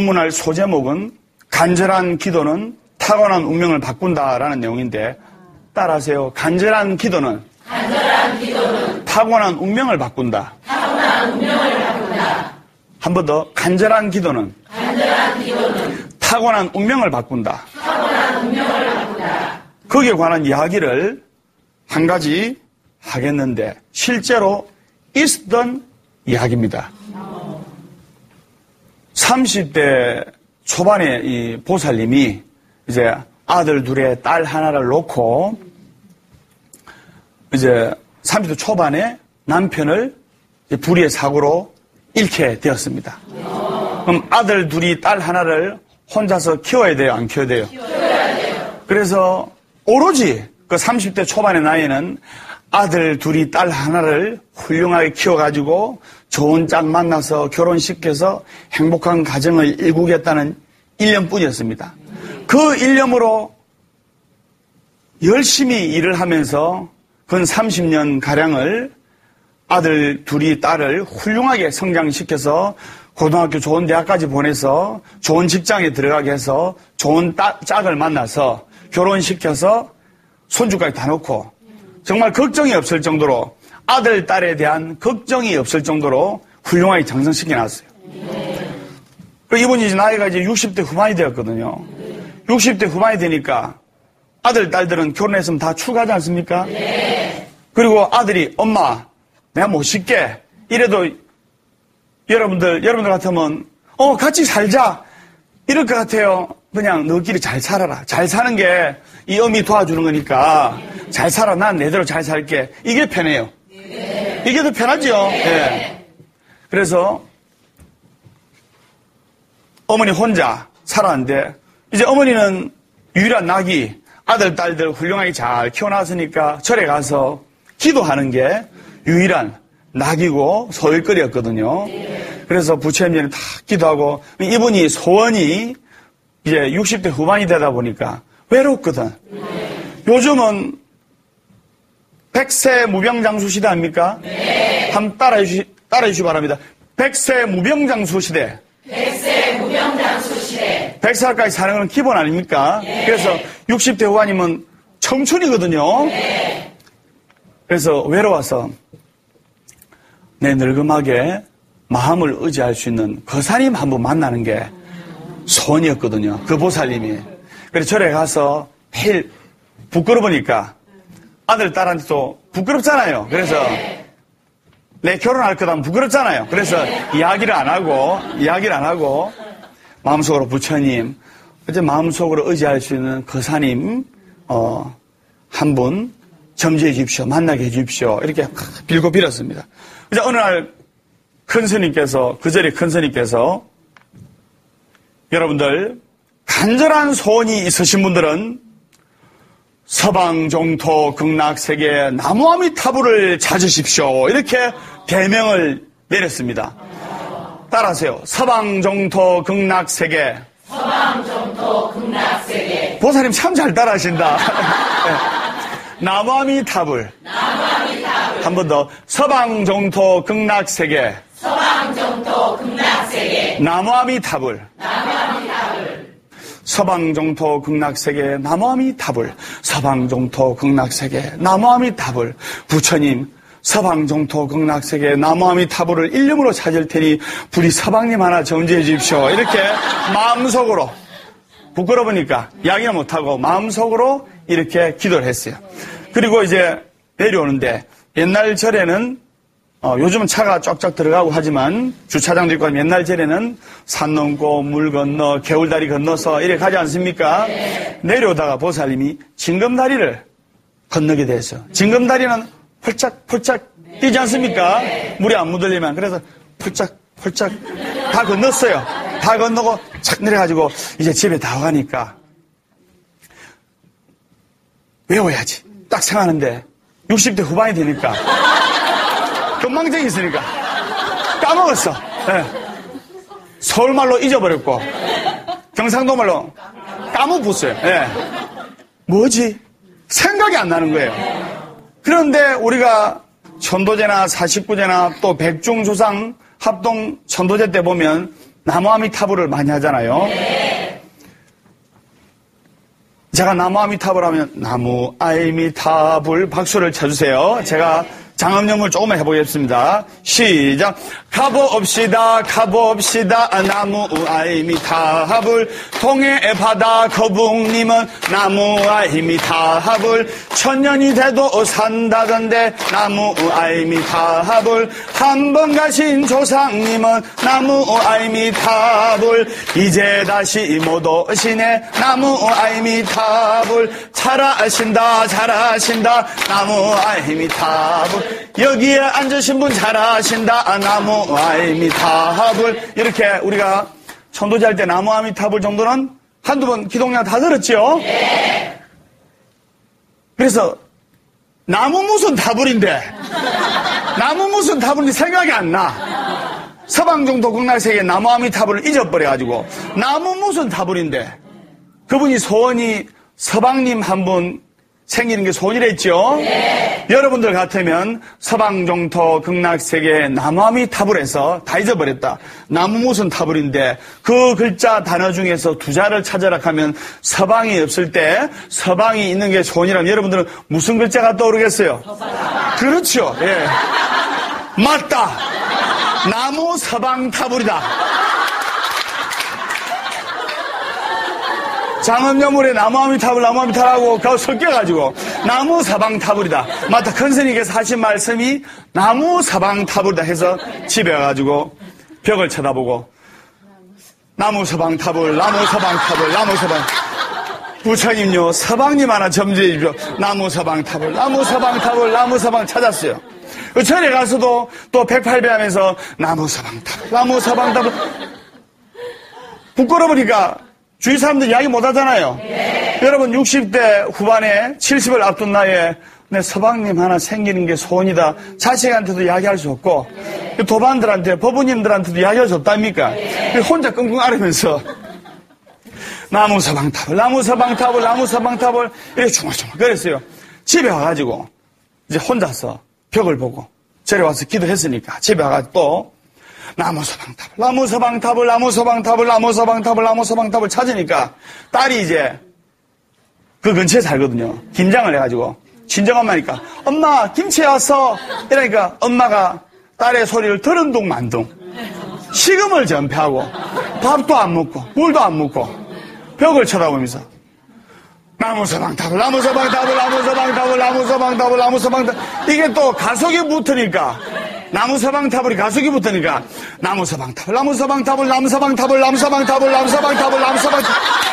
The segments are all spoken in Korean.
본문할 소제목은 간절한 기도는 타고난 운명을 바꾼다라는 내용인데 따라하세요. 간절한 기도는 타고난 운명을 바꾼다. 한 번 더. 간절한 기도는 타고난 운명을 바꾼다. 거기에 관한 이야기를 한 가지 하겠는데 실제로 있었던 이야기입니다. 30대 초반에 이 보살님이 이제 아들 둘에 딸 하나를 놓고 이제 30대 초반에 남편을 불의의 사고로 잃게 되었습니다. 그럼 아들 둘이 딸 하나를 혼자서 키워야 돼요? 안 키워야 돼요? 그래서 오로지 그 30대 초반의 나이에는 아들 둘이 딸 하나를 훌륭하게 키워가지고 좋은 짝 만나서 결혼시켜서 행복한 가정을 일구겠다는 일념뿐이었습니다. 그 일념으로 열심히 일을 하면서 근 30년 가량을 아들 둘이 딸을 훌륭하게 성장시켜서 고등학교 좋은 대학까지 보내서 좋은 직장에 들어가게 해서 좋은 짝을 만나서 결혼시켜서 손주까지 다 놓고 정말 걱정이 없을 정도로 아들, 딸에 대한 걱정이 없을 정도로 훌륭하게 장성시켜놨어요. 이분이 나이가 이제 60대 후반이 되었거든요. 60대 후반이 되니까 아들, 딸들은 결혼했으면 다 출가하지 않습니까? 그리고 아들이 엄마, 내가 못 쉴게. 이래도 여러분들 같으면 같이 살자. 이럴 것 같아요. 그냥 너끼리 잘 살아라. 잘 사는 게 이 어미 도와주는 거니까 잘 살아. 난 내대로 잘 살게. 이게 편해요. 이게 더 편하죠. 네. 그래서 어머니 혼자 살았는데 이제 어머니는 유일한 낙이 아들, 딸들 훌륭하게 잘 키워놨으니까 절에 가서 기도하는 게 유일한 낙이고 소일거리였거든요. 그래서 부처님이 다 기도하고 이분이 소원이 이제 60대 후반이 되다 보니까 외롭거든. 요즘은 100세 무병장수 시대 아닙니까? 한번 따라해주시기 바랍니다. 100세 무병장수 시대. 100살까지 사는 건 기본 아닙니까? 그래서 60대 후반이면 청춘이거든요. 그래서 외로워서 내 늙음하게 마음을 의지할 수 있는 거사님 한번 만나는 게 소원이었거든요. 그 보살님이. 그래서 절에 가서 매일 부끄러우니까 아들, 딸한테도 부끄럽잖아요. 그래서 내 결혼할 거다 부끄럽잖아요. 그래서 이야기를 안 하고 마음속으로 부처님, 이제 마음속으로 의지할 수 있는 거사님 한 분 점지해 주십시오. 만나게 해 주십시오. 이렇게 빌고 빌었습니다. 그래서 어느 날 큰 스님께서, 그 자리에 큰 스님께서 여러분들 간절한 소원이 있으신 분들은 서방 정토 극락세계 나무아미타불을 찾으십시오. 이렇게 대명을 내렸습니다. 따라하세요. 서방 정토 극락세계. 보살님 참 잘 따라하신다. 나무아미타불. 한 번 더. 서방 정토 극락세계. 나무아미타불. 서방정토 극락세계 나무아미타불. 서방정토 극락세계 나무아미타불. 부처님 서방정토 극락세계 나무아미타불을 일념으로 찾을 테니 부디 서방님 하나 점지해 주십시오. 이렇게 마음속으로 부끄러우니까 이야기는 못하고 마음속으로 이렇게 기도를 했어요. 그리고 이제 내려오는데 옛날 절에는 요즘은 차가 쫙쫙 들어가고 하지만 주차장도 있고 옛날 절에는 산 넘고 물 건너 개울다리 건너서 이렇게 가지 않습니까? 내려오다가 보살님이 징검다리를 건너게 됐어요. 징검다리는 펄짝펄짝 뛰지 않습니까? 물이 안 묻으려면. 그래서 펄짝펄짝 다 건넜어요. 다 건너고 착 내려가지고 이제 집에 다 가니까 외워야지. 딱 생각하는데 60대 후반이 되니까 건망증이 있으니까 까먹었어. 네. 서울말로 잊어버렸고 경상도말로 까먹었어요. 네. 뭐지? 생각이 안 나는 거예요. 그런데 우리가 천도제나 49제나 또 백중조상 합동 천도제 때 보면 나무 아미타불을 많이 하잖아요. 제가 나무 아미타불 하면 나무 아미타불 박수를 쳐주세요. 제가 장엄염을 조금만 해보겠습니다. 시작. 가봅시다 가봅시다 나무 아미타불 동해 바다 거북님은 나무 아미타불 천년이 돼도 산다던데 나무 아미타불 한 번 가신 조상님은 나무 아미타불 이제 다시 못 오시네 나무 아미타불 잘하신다 잘하신다 나무 아미타불 여기에 앉으신 분 잘하신다 나무 아미타불 이렇게 우리가 천도제 할 때 나무 아미타불 정도는 한두 번 기독량 다 들었죠? 네. 그래서 나무 무슨 타불인데 나무 무슨 타불인지 생각이 안 나. 서방정토 극락세계 나무 아미타불을 잊어버려가지고 나무 무슨 타불인데 그분이 소원이 서방님 한 분 생기는 게 소원이랬죠? 네. 여러분들 같으면 서방정토 극락세계 나무 아미타불에서 다 잊어버렸다. 나무 무슨 타불인데 그 글자 단어 중에서 두 자를 찾아라 하면 서방이 없을 때 서방이 있는 게 소원이라면 여러분들은 무슨 글자가 떠오르겠어요? 서방. 그렇죠. 예. 맞다. 나무 서방타불이다. 장엄여물에 나무 아미타불하고 그거 섞여가지고 나무 사방타불이다. 맞다. 큰 스님께서 하신 말씀이 나무 사방타불이다 해서 집에 와가지고 벽을 쳐다보고 나무 서방타불 나무 서방타불 나무 서방 부처님요 서방님 하나 점지해 주십시오. 나무 서방타불 나무 서방타불 나무 서방 찾았어요. 절에 가서도 또 108배 하면서 나무 서방타불 나무 서방타불 부끄러우니까 주위 사람들 이야기 못 하잖아요. 네. 여러분 60대 후반에 70을 앞둔 나이에 내 서방님 하나 생기는 게 소원이다. 자식한테도 이야기할 수 없고 네. 도반들한테 법원님들한테도 이야기할 수 없답니까? 네. 혼자 끙끙 앓으면서 나무 서방타불 나무 서방타불 나무 서방타불 이렇게 중얼중얼 그랬어요. 집에 와가지고 이제 혼자서 벽을 보고 절에 와서 기도했으니까 집에 와가지고 또 나무 서방타불, 나무 서방타불, 나무 서방타불, 나무 서방타불, 나무 서방타불 찾으니까 딸이 이제 그 근처에 살거든요. 김장을 해가지고 친정엄마니까 엄마 김치 왔어 이러니까 엄마가 딸의 소리를 들은 둥 만 둥 식음을 전폐하고 밥도 안 먹고 물도 안 먹고 벽을 쳐다보면서 나무 서방타불, 나무 서방타불, 나무 서방타불, 나무 서방타불, 나무 서방타불 이게 또 가속이 붙으니까 나무 서방타불이 가속이 붙으니까 나무 서방타불, 나무 서방타불, 나무 서방타불, 나무 서방타불, 나무 서방타불, 나무 서방타불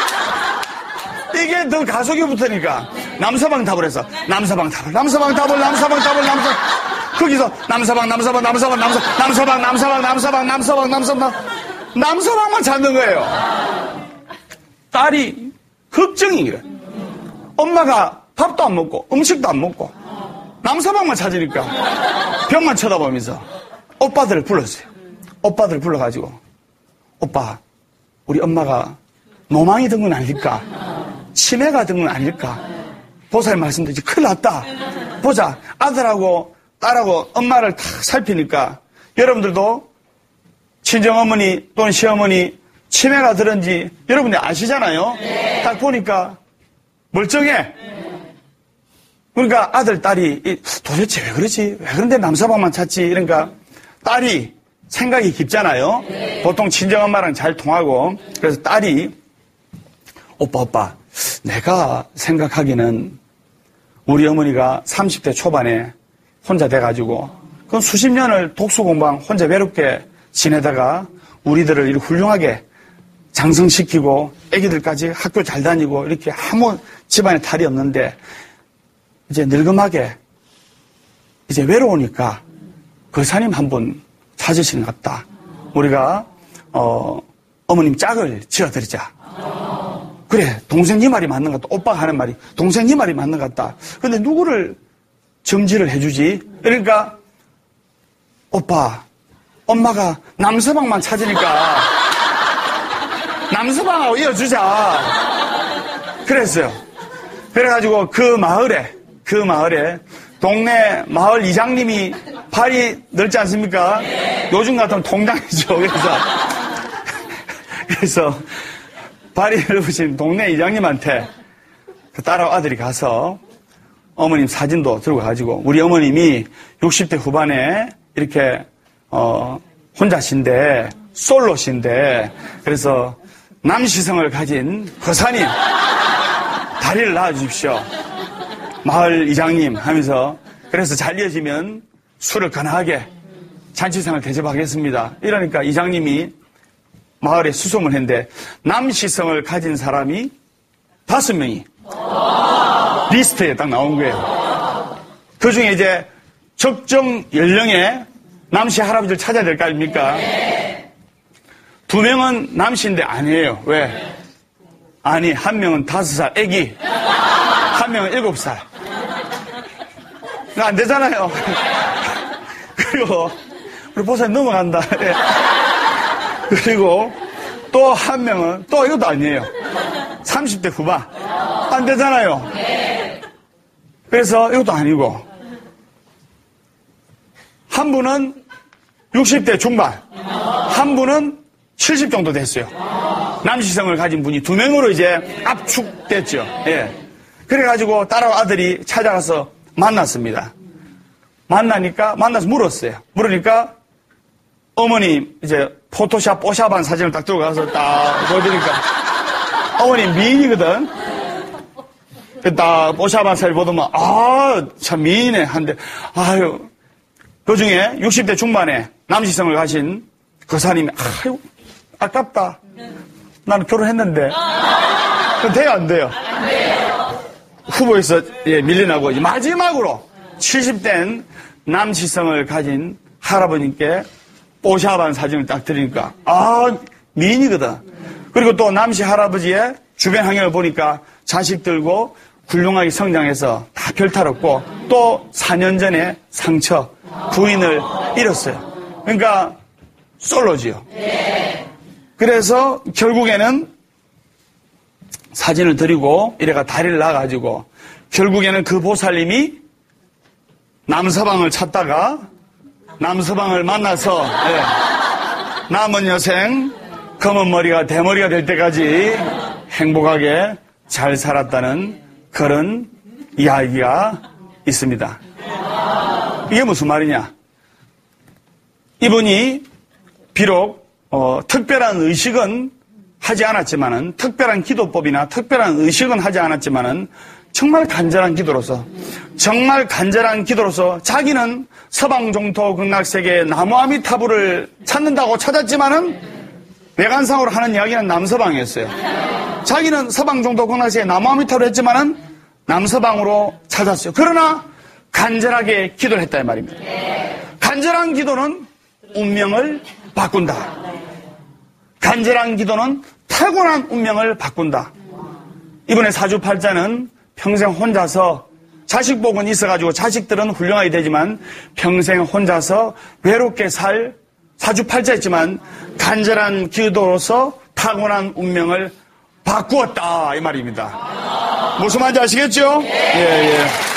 이게 더 가속이 붙으니까 나무 서방타불에서 나무 서방타불, 나무 서방타불, 나무 서방타불, 나무 서방 거기서 나무 서방, 나무 서방, 나무 서방, 나무 서방, 나무 서방, 나무 서방, 나무 서방, 나무 서방, 나무 서방, 나무 서방만 찾는 거예요. 딸이 걱정이 그래. 엄마가 밥도 안 먹고 음식도 안 먹고 남서방만 찾으니까 벽만 쳐다보면서 오빠들을 불렀어요. 오빠들을 불러가지고 오빠 우리 엄마가 노망이 든 건 아닐까? 치매가 든 건 아닐까? 보살님 말씀드리지 큰일 났다. 보자. 아들하고 딸하고 엄마를 다 살피니까 여러분들도 친정어머니 또는 시어머니 치매가 들은지 여러분이 아시잖아요. 딱 보니까 멀쩡해. 그러니까 아들, 딸이 도대체 왜 그러지? 왜 그런데 남서방만 찾지? 이러니까 딸이 생각이 깊잖아요. 보통 친정엄마랑 잘 통하고. 그래서 딸이 오빠 내가 생각하기는 우리 어머니가 30대 초반에 혼자 돼가지고 그건 수십 년을 독수 공방 혼자 외롭게 지내다가 우리들을 이렇게 훌륭하게 장성시키고 애기들까지 학교 잘 다니고 이렇게 아무 집안에 탈이 없는데 이제 늙음하게 이제 외로우니까 거사님 한 분 찾으시는 것 같다. 우리가 어머님 짝을 지어드리자. 그래 동생 네 말이 맞는 것 같다. 오빠가 하는 말이 동생 네 말이 맞는 것 같다. 근데 누구를 점지를 해주지? 그러니까 오빠 엄마가 남서방만 찾으니까 남서방하고 이어주자. 그랬어요. 그래가지고 그 마을에 동네 마을 이장님이 팔이 넓지 않습니까? 요즘 같으면 통장이죠. 그래서 그래서 발이 넓으신 동네 이장님한테 그 딸하고 아들이 가서 어머님 사진도 들고 가지고 우리 어머님이 60대 후반에 이렇게 혼자신데 솔로신데 그래서 남시성을 가진 거사님 다리를 낳아주십시오. 마을 이장님 하면서 그래서 잘 이어지면 술을 간하게 잔치상을 대접하겠습니다. 이러니까 이장님이 마을에 수송을 했는데 남시성을 가진 사람이 5명이 리스트에 딱 나온 거예요. 그 중에 이제 적정 연령의 남씨 할아버지를 찾아야 될 거 아닙니까? 2명은 남씨인데 아니에요. 왜? 아니, 1명은 5살 애기, 1명은 7살. 안 되잖아요. 그리고 우리 보살님 넘어간다. 그리고 또 1명은 또 이것도 아니에요. 30대 후반. 안 되잖아요. 그래서 이것도 아니고 한 분은 60대 중반, 한 분은 70 정도 됐어요. 남시성을 가진 분이 2명으로 이제 압축됐죠. 예. 그래가지고 딸하고 아들이 찾아가서 만났습니다. 만나서 물었어요. 물으니까 어머니 이제 포토샵, 뽀샵한 사진을 딱 들고 가서 딱 보여드리니까 어머니 미인이거든. 딱 뽀샵한 사진 보더만 참 미인이네 한데 아유 그 중에 60대 중반에 남시성을 가신 거사님이 아유 아깝다. 나는 결혼했는데 돼요 안 돼요? 후보에서 밀려나고 마지막으로 70된 남시성을 가진 할아버님께 뽀샵한 사진을 딱 드리니까 미인이거든. 그리고 또 남시 할아버지의 주변 환경을 보니까 자식들고 훌륭하게 성장해서 다 별탈없고 또 4년 전에 상처 부인을 잃었어요. 그러니까 솔로지요. 그래서 결국에는 사진을 드리고 이래가 다리를 놔가지고 결국에는 그 보살님이 남서방을 찾다가 남서방을 만나서 남은 여생 검은 머리가 대머리가 될 때까지 행복하게 잘 살았다는 그런 이야기가 있습니다. 이게 무슨 말이냐? 이분이 비록 특별한 의식은 하지 않았지만은 특별한 기도법이나 특별한 의식은 하지 않았지만은 정말 간절한 기도로서 자기는 서방 종토 극락세계의 나무아미타불을 찾는다고 찾았지만은 외관상으로 하는 이야기는 남서방이었어요. 자기는 서방 종토 극락세계의 나무아미타불을 했지만은 남서방으로 찾았어요. 그러나 간절하게 기도를 했다 이 말입니다. 간절한 기도는 운명을 바꾼다. 간절한 기도는 타고난 운명을 바꾼다. 이번에 사주팔자는 평생 혼자서 자식 복은 있어가지고 자식들은 훌륭하게 되지만 평생 혼자서 외롭게 살 사주팔자였지만 간절한 기도로서 타고난 운명을 바꾸었다 이 말입니다. 무슨 말인지 아시겠죠? 예.